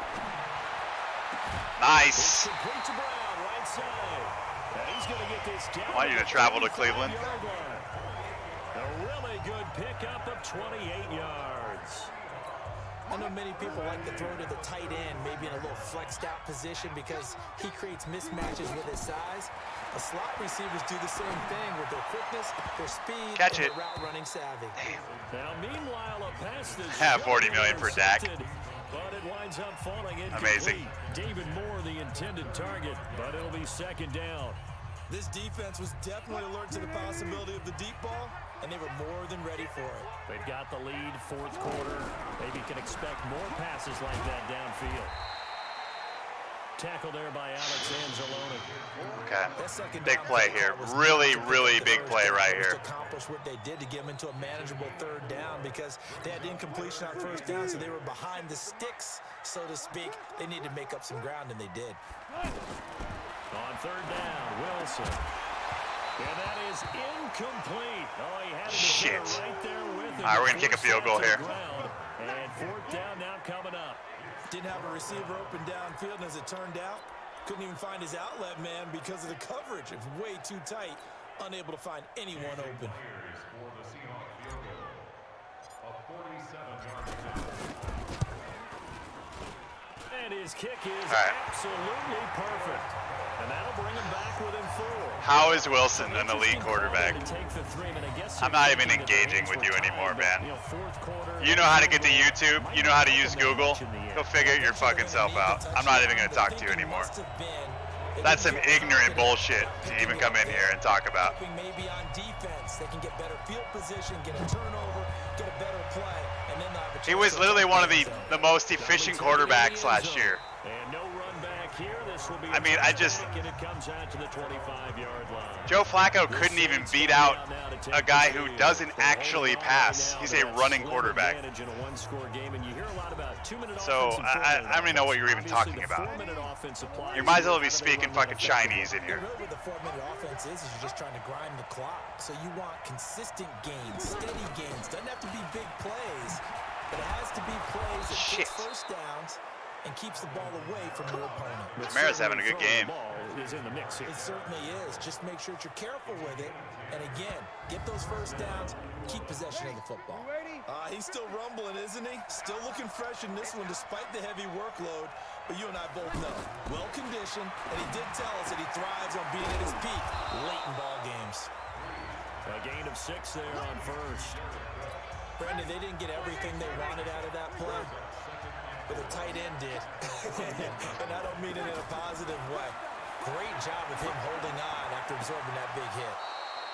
Nice. Complete to Brown, right side. And he's going to get this down. I want you to travel to Cleveland. A really good pickup of twenty-eight yards. I know many people like to throw to the tight end, maybe in a little flexed out position because he creates mismatches with his size. The slot receivers do the same thing with their quickness, their speed, Catch and it. their route running savvy. Now, meanwhile, a pass that's Yeah, forty million for Dak. But it winds up falling incomplete. Amazing. David Moore, the intended target, but it'll be second down. This defense was definitely alert to the possibility of the deep ball, and they were more than ready for it. They've got the lead, fourth quarter. Maybe can expect more passes like that downfield. Tackle there by Alex Anzalone. Okay, big play here. Really, really big play right here. Accomplish what they did to get them into a manageable third down because they had incompletion on first down, so they were behind the sticks, so to speak. They needed to make up some ground, and they did. On third down, Wilson. And that is incomplete. Oh, he had a Shit. right there with him. All right, we're going to kick a field goal here. And fourth down now coming up. Didn't have a receiver open downfield, and as it turned out, couldn't even find his outlet man because of the coverage. It was way too tight, unable to find anyone open. And his kick is right. absolutely perfect. And that'll bring him back within four. How is Wilson an elite quarterback? I'm not even engaging with you anymore, man. You know how to get to YouTube. You know how to use Google. Go figure your fucking self out. I'm not even going to talk to you anymore. That's some ignorant bullshit to even come in here and talk about. Maybe on defense, they can get better field position, get a turnover, get a better play, and then they'll have a chance. He was literally one of the, the most efficient quarterbacks last year. And no run back here. This will be I mean, I just... and it comes out to the twenty-five yard line. Joe Flacco couldn't even beat out a guy who doesn't actually pass. He's a running quarterback. So I, I don't even know what you're even talking about. You might as well be speaking fucking Chinese in here. What the four-minute offense is, is you're just trying to grind the clock. So you want consistent gains, steady gains. Doesn't have to be big plays, but it has to be plays that Shit. gets first downs and keeps the ball away from your opponent. Kamara's having a good game. Is in the mix here. It certainly is. Just make sure that you're careful with it. And again, get those first downs, keep possession of the football. Uh, he's still rumbling, isn't he? Still looking fresh in this one despite the heavy workload. But you and I both know, well-conditioned, and he did tell us that he thrives on being at his peak late in ball games. A gain of six there on first. Brandon, they didn't get everything they wanted out of that play, but the tight end did. And I don't mean it in a positive way. Great job of him holding on after absorbing that big hit.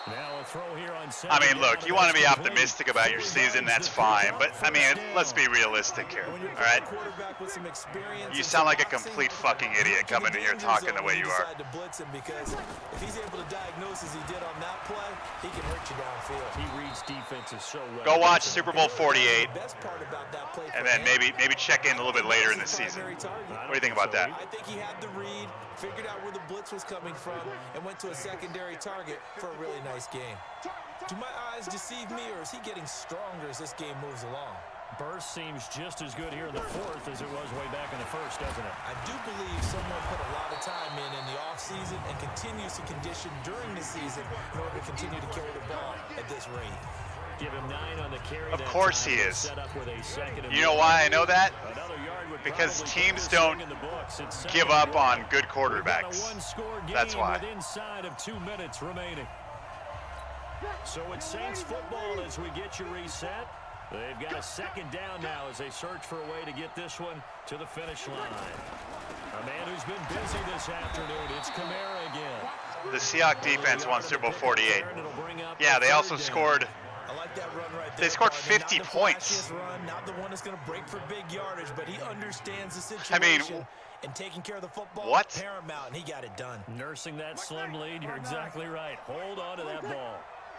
Now a throw here on I mean, look, you want to be optimistic about your season, that's fine. But, I mean, let's be realistic here, all right? You sound like a complete fucking idiot coming in here talking the way you are. Because if he's able to diagnose as he did on that play, he can hurt you downfield. He reads defenses so well. Go watch Super Bowl forty-eight, and then maybe maybe check in a little bit later in the season. What do you think about that? I think he had the read, figured out where the blitz was coming from, and went to a secondary target for a really nice game. Do my eyes deceive me, or is he getting stronger as this game moves along? Burst seems just as good here in the fourth as it was way back in the first, doesn't it? I do believe someone put a lot of time in in the offseason and continues to condition during the season in order to continue to carry the ball at this rate. Give him nine on the carry. Of course he is. You know why I know that? Because teams don't give up on good quarterbacks. That's why. Inside of two minutes remaining. So it's Saints football as we get you reset. They've got a second down now as they search for a way to get this one to the finish line. A man who's been busy this afternoon, it's Kamara again. The Seahawks defense won Super Bowl forty-eight. Yeah, they also scored. I like that run right there. They scored Not fifty the points. Run, not the one that's going to break for big yardage, but he understands the situation. I mean, and taking care of the football, what? Paramount, and he got it done. Nursing that slim lead, you're exactly right. Hold on to that ball.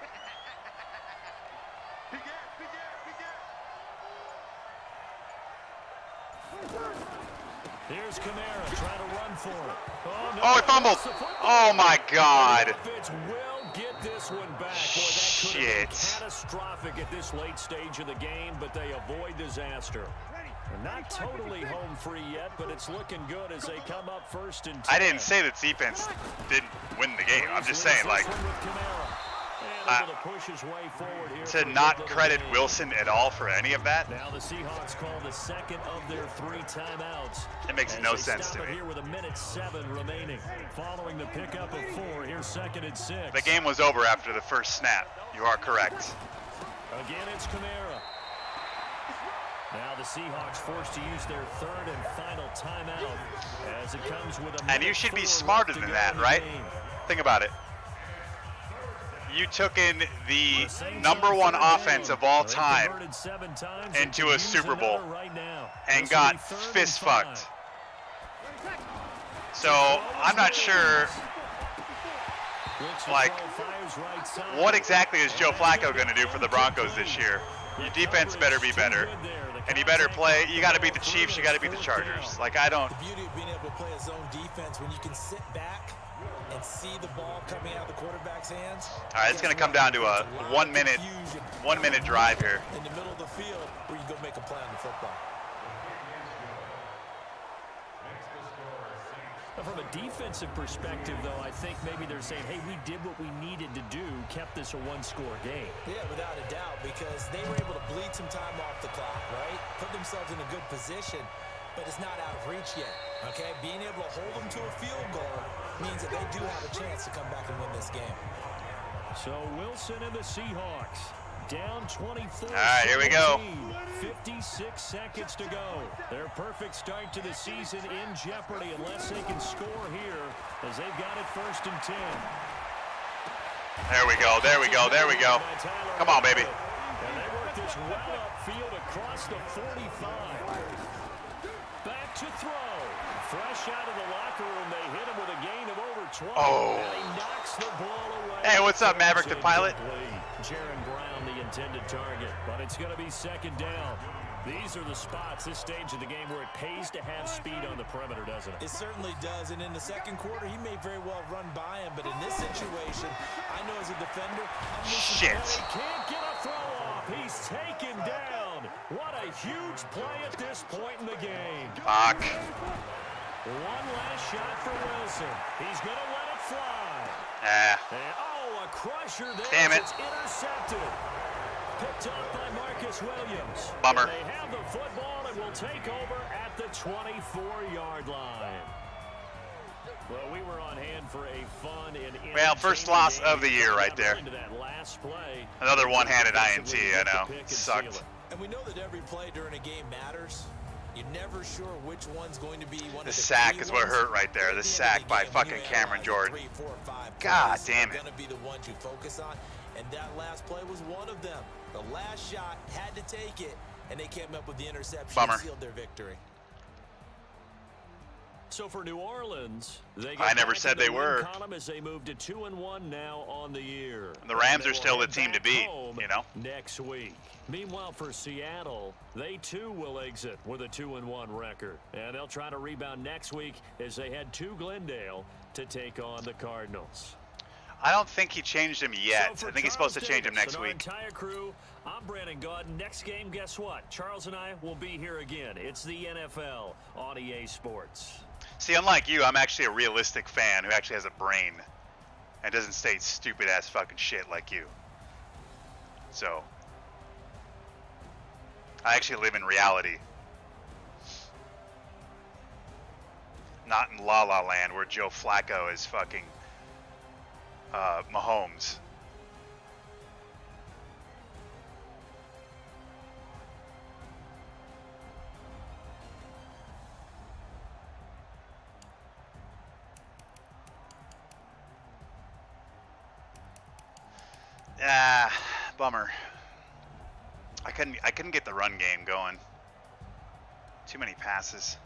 Here's Kamara trying to run for it. Oh, no, oh he fumbled. Oh, my God. Will get this one back. Boy, that Shit. could have been catastrophic at this late stage of the game, but they avoid disaster. They're not totally home free yet, but it's looking good as they come up first and ten. I didn't say that defense didn't win the game. I'm just saying, like, uh, to not credit Wilson at all for any of that. Now the Seahawks call the second of their three timeouts. It makes no sense to me. Here with a minute seven remaining. Following the pickup of four, here's second and six. The game was over after the first snap. You are correct. Again, it's Kamara. Now the Seahawks forced to use their third and final timeout as it comes with a And you should be smarter than that, right? Think about it. You took in the number one offense of all time into a Super Bowl and got fist fucked. So I'm not sure, like, what exactly is Joe Flacco going to do for the Broncos this year? Your defense better be better, and you better play. You got to beat the Chiefs. You got to beat the Chargers. Like, I don't. The beauty of being able to play a zone defense when you can sit back and see the ball coming out of the quarterback's hands. All right, it's going to come down to a one minute, one minute drive here. In the middle of the field where you go make a play on the football. From a defensive perspective, though, I think maybe they're saying, hey, we did what we needed to do, kept this a one-score game. Yeah, without a doubt, because they were able to bleed some time off the clock, right? Put themselves in a good position, but it's not out of reach yet, okay? Being able to hold them to a field goal means that they do have a chance to come back and win this game. So Wilson and the Seahawks down twenty-four. All right, here we go. fifty-six seconds to go. Their perfect start to the season in jeopardy unless they can score here as they've got it first and ten. There we go, there we go, there we go. Come on, baby. And they work this well upfield across the forty-five. Back to throw. Fresh out of the locker room, they hit him with a gain of over twenty. Oh. And he knocks the ball away. Hey, what's up, Maverick the pilot? Jaron Brown, the intended target, but it's going to be second down. These are the spots, this stage of the game, where it pays to have speed on the perimeter, doesn't it? It certainly does, and in the second quarter, he may very well run by him, but in this situation, I know as a defender, I'm Shit. He can't get a throw off. He's taken down. What a huge play at this point in the game. Fuck. One last shot for Wilson. He's going to let it fly. Ah. And, oh, a crusher there. Damn it. It's intercepted. Picked off by Marcus Williams. Bummer. And they have the football and will take over at the twenty-four yard line. Well, we were on hand for a fun and Well, first loss of the year right there. That last play. Another one-handed I N T, I know. Sucked. And we know that every play during a game matters, You're never sure which one's going to be one The of the sack key is what ones. hurt right there. At The the end sack of the by game, when fucking you Cameron analyze Jordan. Three, four, five God plays damn are it. going to be the ones you focus on, and that last play was one of them. The last shot had to take it, and they came up with the interception Bummer. and sealed their victory. So for New Orleans, they I get never back said in the they win were. column as they move to two and one now on the year. The Rams And they are still will the head team to back beat, home you know? next week. Meanwhile, for Seattle, they too will exit with a two and one record, and they'll try to rebound next week as they head to Glendale to take on the Cardinals. I don't think he changed him yet. So I for think he's supposed to Charles change him Davis next and our week. entire crew, I'm Brandon Gaudin. Next game, guess what? Charles and I will be here again. It's the N F L on E A Sports. See, unlike you, I'm actually a realistic fan who actually has a brain and doesn't say stupid ass fucking shit like you. So, I actually live in reality. Not in La La Land where Joe Flacco is fucking uh, Mahomes. Ah, bummer. I couldn't I couldn't get the run game going. Too many passes.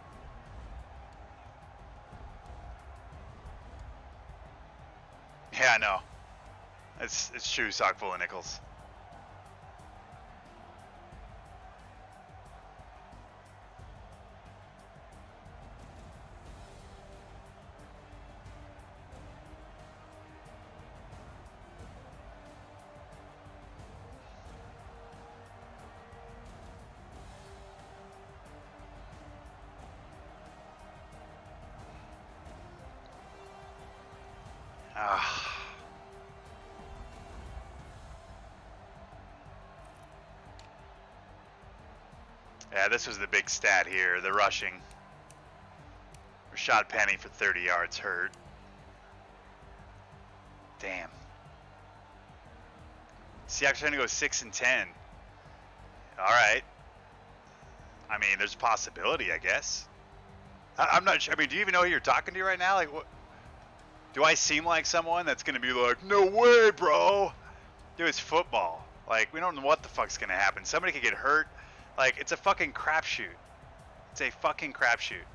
Yeah, I know. It's it's true, sock full of nickels. Ah. Yeah, this was the big stat here, the rushing. Rashad Penny for thirty yards hurt. Damn. Seahawks are going to go six and ten. All right. I mean, there's a possibility, I guess. I, I'm not sure. I mean, do you even know who you're talking to right now? Like, what? Do I seem like someone that's going to be like, no way, bro? Dude, it's football. Like, we don't know what the fuck's going to happen. Somebody could get hurt. Like, it's a fucking crapshoot. It's a fucking crapshoot.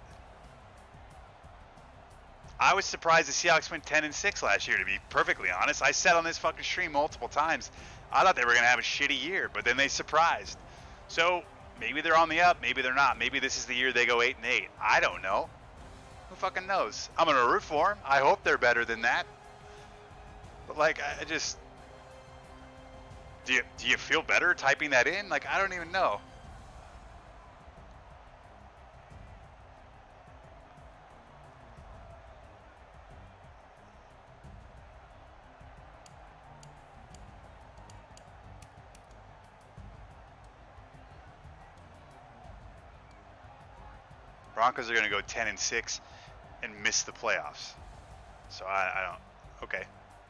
I was surprised the Seahawks went ten and six last year, to be perfectly honest. I said on this fucking stream multiple times, I thought they were going to have a shitty year, but then they surprised. So, maybe they're on the up, maybe they're not. Maybe this is the year they go eight and eight. I don't know. Who fucking knows? I'm going to root for them. I hope they're better than that. But, like, I just... Do you, do you feel better typing that in? Like, I don't even know. Broncos are going to go ten and six and miss the playoffs. So I, I don't. Okay.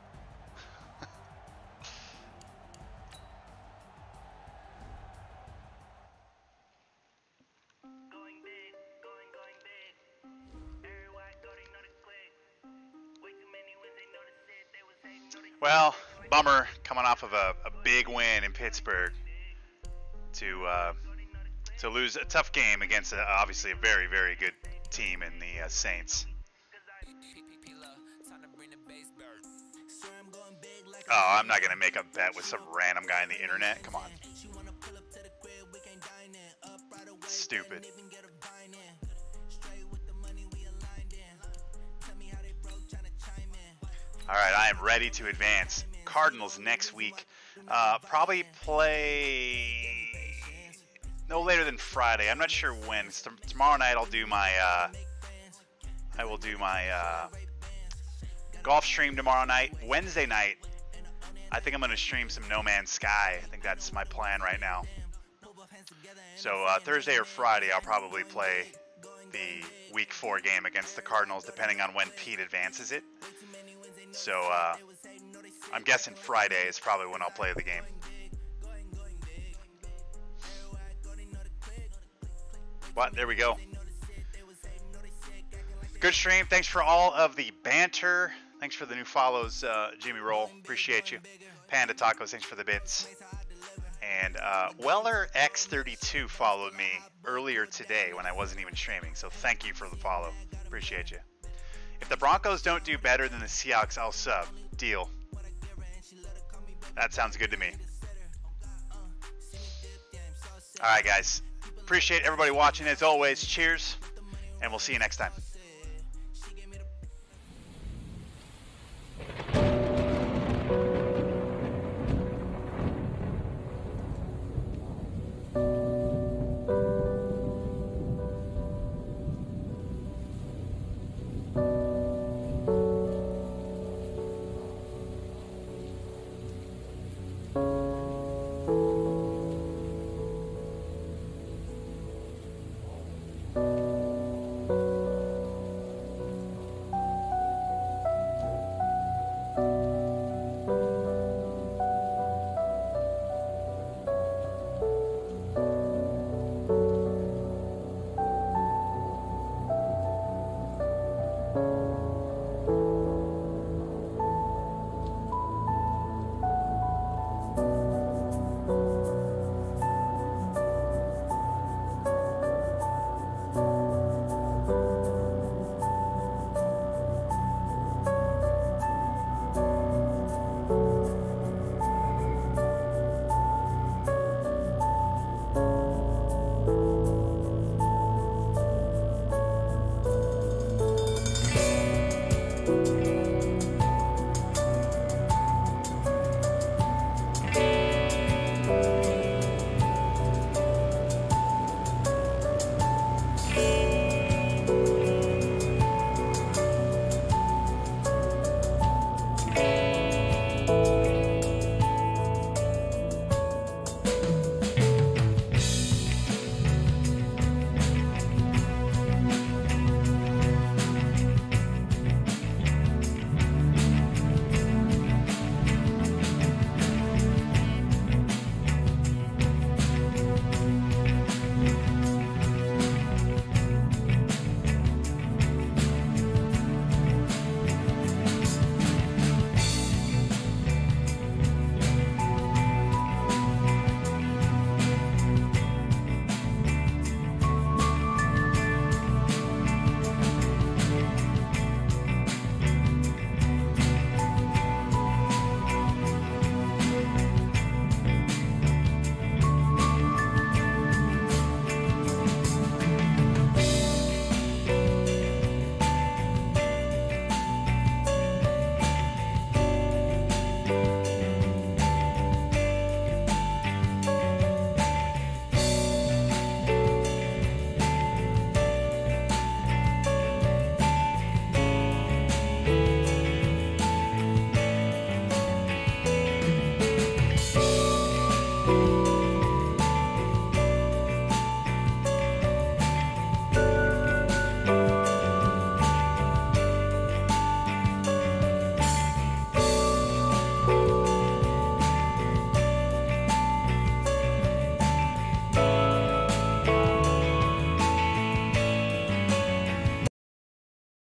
Well, bummer coming off of a, a big win in Pittsburgh to uh, to lose a tough game against a, obviously a very, very good team in the uh, Saints. Oh, I'm not going to make a bet with some random guy on the internet. Come on. Stupid. All right, I am ready to advance. Cardinals next week. Uh, probably play no later than Friday. I'm not sure when. So tomorrow night I'll do my. Uh, I will do my uh, golf stream tomorrow night. Wednesday night, I think I'm going to stream some No Man's Sky. I think that's my plan right now. So uh, Thursday or Friday, I'll probably play the Week Four game against the Cardinals, depending on when Pete advances it. So uh, I'm guessing Friday is probably when I'll play the game. What? There we go. Good stream. Thanks for all of the banter. Thanks for the new follows, uh, Jimmy Roll. Appreciate you. Panda Tacos, thanks for the bits. And uh, Weller X thirty-two followed me earlier today when I wasn't even streaming. So thank you for the follow. Appreciate you. If the Broncos don't do better than the Seahawks, I'll sub. Deal. That sounds good to me. All right, guys. Appreciate everybody watching as always. Cheers, and we'll see you next time.